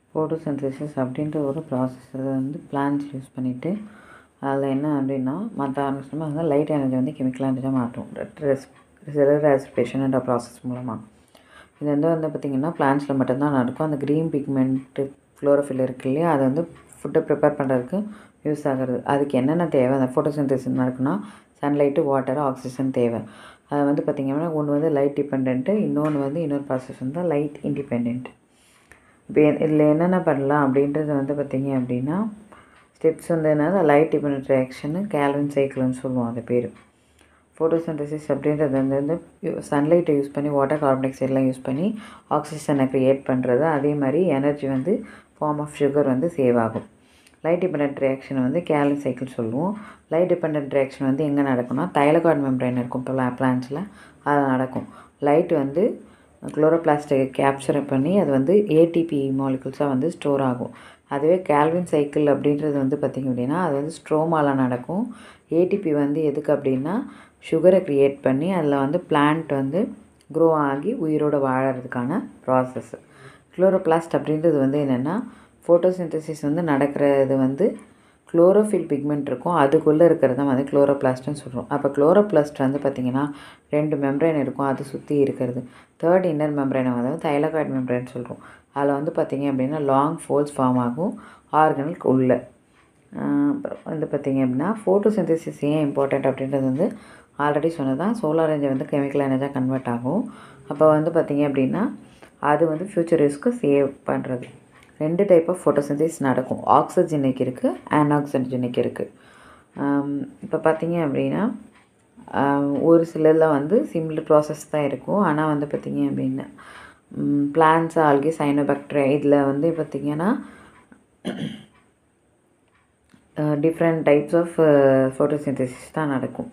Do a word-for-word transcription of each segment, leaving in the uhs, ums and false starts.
Photosynthesis அப்படின்ற ஒரு ப்ராசஸை வந்து பிளான்ஸ் யூஸ் பண்ணிவிட்டு அதில் என்ன அப்படின்னா மற்ற ஆர்கனிசமாக இருந்தால் லைட் எனர்ஜி வந்து கெமிக்கல் எனர்ஜியாக மாற்றும் ரெஸ் செல்லுலர் ரெஸ்பிரேஷன் என்ற ப்ராசஸ் மூலமாக. இது வந்து வந்து பார்த்திங்கன்னா பிளான்ஸில் மட்டும்தான் நடக்கும். அந்த க்ரீன் பிக்மெண்ட்டு குளோரோஃபில் இருக்கு இல்லையா, அதை வந்து ஃபுட்டை ப்ரிப்பேர் பண்ணுறதுக்கு யூஸ் ஆகிறது. அதுக்கு என்னென்ன தேவை அந்த ஃபோட்டோசிந்தசிஸ் நடக்குன்னா சன்லைட்டு, வாட்டர், ஆக்சிஜன் தேவை. அது வந்து பார்த்திங்கன்னா ஒன்று வந்து லைட் டிபெண்ட்டு, இன்னொன்று வந்து இன்னொரு ப்ராசஸ் வந்து லைட் இண்டிபெண்ட். இப்போ இதில் என்னென்ன பண்ணலாம் அப்படின்றது வந்து பார்த்திங்க அப்படின்னா ஸ்டெப்ஸ் வந்து என்னது லைட் டிபெண்ட் ரியாக்ஷனு, கேல்வின் சைக்கிள்னு சொல்லுவோம் அது பேர். ஃபோட்டோசிந்தசிஸ் அப்படின்றது வந்து வந்து சன்லைட்டை யூஸ் பண்ணி வாட்டர், கார்பன் டை ஆக்சைடெலாம் யூஸ் பண்ணி ஆக்சிஜனை க்ரியேட் பண்ணுறது. அதே மாதிரி எனர்ஜி வந்து ஃபார்ம் ஆஃப் சுகர் வந்து சேவ் ஆகும். லைட் டிபெண்ட் ரியாக்ஷனை வந்து கேல்வின் சைக்கிள் சொல்லுவோம். லைட் டிபெண்ட் ரியாக்ஷன் வந்து எங்கே நடக்கும்னா தைலகாய்டு மெம்பரேன் இருக்கும் இப்போ பிளான்ஸில், அது நடக்கும். லைட் வந்து குளோரோபிளாஸ்ட்டை கேப்சர் பண்ணி அது வந்து ஏடிபி மாலிகுல்ஸாக வந்து ஸ்டோர் ஆகும். அதுவே கேல்வின் சைக்கிள் அப்படின்றது வந்து பார்த்திங்க அப்படின்னா அது வந்து ஸ்ட்ரோமாவில் நடக்கும். ஏடிபி வந்து எதுக்கு அப்படின்னா சுகரை க்ரியேட் பண்ணி அதில் வந்து பிளான்ட் வந்து க்ரோ ஆகி உயிரோடு வாழறதுக்கான ப்ராசஸ். குளோரோபிளாஸ்ட் அப்படின்றது வந்து என்னென்னா ஃபோட்டோசிந்தசிஸ் வந்து நடக்கிறது வந்து குளோரோஃபில் பிக்மெண்ட் இருக்கும், அதுக்குள்ளே இருக்கிறது தான் வந்து குளோரோபிளாஸ்ட்னு சொல்கிறோம். அப்போ குளோரோபிளாஸ்ட் வந்து பார்த்திங்கன்னா ரெண்டு மெம்பரேன் இருக்கும், அது சுற்றி இருக்கிறது. தேர்ட் இன்னர் மெம்பரேனை வந்து தைலகாய்டு மெம்பரேன் சொல்கிறோம். அதில் வந்து பார்த்திங்க அப்படின்னா லாங் ஃபோல்ஸ் ஃபார்ம் ஆகும் ஆர்கனுக்கு உள்ள. அப்புறம் வந்து பார்த்திங்க அப்படின்னா ஃபோட்டோசிந்தசிஸ் ஏன் இம்பார்ட்டண்ட் அப்படின்றது வந்து ஆல்ரெடி சொன்னதான். சோலார் எனர்ஜி வந்து கெமிக்கல் எனர்ஜியாக கன்வெர்ட் ஆகும். அப்போ வந்து பார்த்திங்க அப்படின்னா அது வந்து ஃப்யூச்சர் யூஸ்க்கு சேவ் பண்ணுறது. ரெண்டு டைப் ஆஃப் ஃபோட்டோசிந்தசிஸ் நடக்கும். ஆக்சிஜனிக் இருக்குது, அன்ஆக்சிஜனிக் இருக்குது. இப்போ பார்த்திங்க அப்படின்னா ஒரு சிலரில் வந்து சிமிலர் ப்ராசஸ் தான் இருக்கும். ஆனால் வந்து பார்த்திங்க அப்படின்னா பிளான்ட்ஸ், ஆல்கே, சைனோபாக்டீரியா இதில் வந்து பார்த்திங்கன்னா டிஃப்ரெண்ட் டைப்ஸ் ஆஃப் ஃபோட்டோசிந்தசிஸ் தான் நடக்கும்.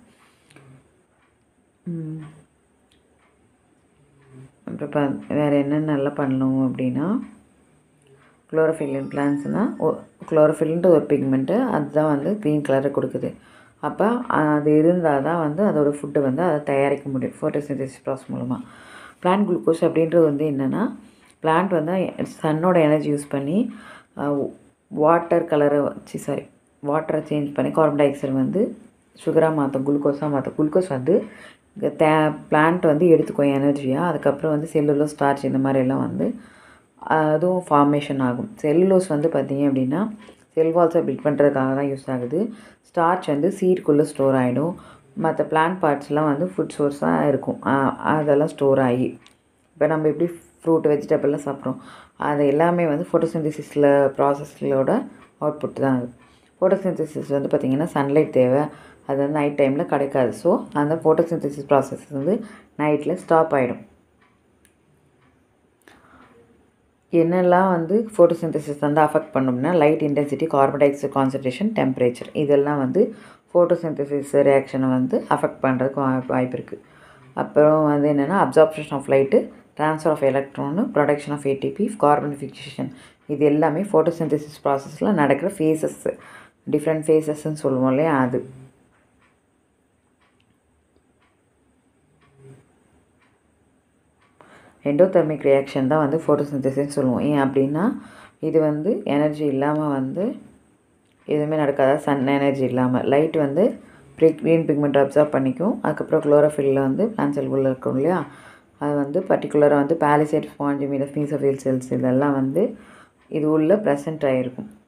அப்புறம் வேறு என்னென்னலாம் பண்ணணும் அப்படின்னா குளோரோஃபில் பிளான்ட்ஸ்னால் குளோரோஃபில்ன்ட்டு ஒரு பிக்மெண்ட்டு அதுதான் வந்து க்ரீன் கலரை கொடுக்குது. அப்போ அது இருந்தால் தான் வந்து அதோட ஃபுட்டு வந்து அதை தயாரிக்க முடியும் ஃபோட்டோசிந்தசிஸ் ப்ராசஸ் மூலமாக. பிளான்ட் குளுக்கோஸ் அப்படின்றது வந்து என்னென்னா பிளான்ட் வந்து சன்னோட எனர்ஜி யூஸ் பண்ணி வாட்டர் கலரை வச்சு சாரி வாட்டரை சேஞ்ச் பண்ணி கார்பன் டை ஆக்சைடு வந்து சுகராக மாற்றும், குளுக்கோஸாக மாற்றும். குளுக்கோஸ் வந்து தே பிளான்ட் வந்து எடுத்துக்கும் எனர்ஜியாக. அதுக்கப்புறம் வந்து செல்லுலோஸ், ஸ்டார்ச் இந்த மாதிரிலாம் வந்து அதுவும் ஃபார்மேஷன் ஆகும். செல்லுலோஸ் வந்து பார்த்திங்க அப்படின்னா செல் வால்ஸை பில்ட் பண்ணுறதுக்காக தான் யூஸ் ஆகுது. ஸ்டார்ச் வந்து சீட்குள்ளே ஸ்டோர் ஆகிடும். மற்ற பிளான்ட் பார்ட்ஸ்லாம் வந்து ஃபுட் சோர்ஸாக இருக்கும், அதெல்லாம் ஸ்டோர் ஆகி. இப்போ நம்ம எப்படி ஃப்ரூட், வெஜிடபிள்லாம் சாப்பிட்றோம், அது எல்லாமே வந்து ஃபோட்டோசிந்தசிஸில் ப்ராசஸ்களோட அவுட்புட் தான் அது. ஃபோட்டோசிந்தசிஸ் வந்து பார்த்திங்கன்னா சன்லைட் தேவை, அது வந்து நைட் டைமில் கிடைக்காது. ஸோ அந்த ஃபோட்டோசிந்தசிஸ் ப்ராசஸ் வந்து நைட்டில் ஸ்டாப் ஆகிடும். என்னெல்லாம் வந்து ஃபோட்டோசிந்தசிஸ் வந்து அஃபெக்ட் பண்ணோம்னா light intensity, carbon dioxide concentration, temperature, இதெல்லாம் வந்து ஃபோட்டோசிந்தசிஸ் ரியாக்ஷனை வந்து அஃபெக்ட் பண்ணுறதுக்கு வாய்ப்பு இருக்குது. அப்புறம் வந்து என்னென்னா absorption of light, transfer of electron, production of ATP, carbon fixation, இது எல்லாமே ஃபோட்டோசிந்தசிஸ் ப்ராசஸில் நடக்கிற ஃபேஸஸ், டிஃப்ரெண்ட் ஃபேஸஸ்ன்னு சொல்லுவோம் இல்லையா அது. எண்டோதெர்மிக் ரியாக்ஷன் தான் வந்து ஃபோட்டோசிந்தசிஸ்ன்னு சொல்லுவோம். ஏன் அப்படின்னா இது வந்து எனர்ஜி இல்லாமல் வந்து எதுவுமே நடக்காது. சன் எனர்ஜி இல்லாமல் லைட் வந்து ப்ரீ க்ரீன் பிக்மெண்ட் அப்சார்ப் பண்ணிக்கும். அதுக்கப்புறம் குளோரோஃபில்லில் வந்து பிளான்ட் செல்குள்ளே இருக்கும் இல்லையா, அது வந்து பர்டிகுலராக வந்து பாலிசேட், ஸ்பாஞ்சி, மீதஃபீசோஃபில் செல்ஸ் இதெல்லாம் வந்து இது உள்ள ப்ரெசென்ட் ஆகிருக்கும்.